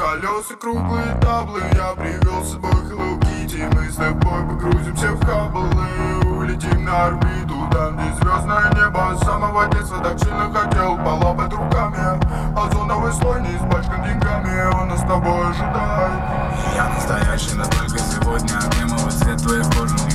колеса, круглые таблы. Я привел с собой Hello Kitty. Мы с тобой погрузимся в Хаббл и улетим на орбиту, там, где звездное небо. С самого детства так сильно хотел полапать руками озоновый слой, не испачкан деньгами. Он нас с тобой ожидает. Я настоящий настолько сегодня, кремовый цвет твоей кожи.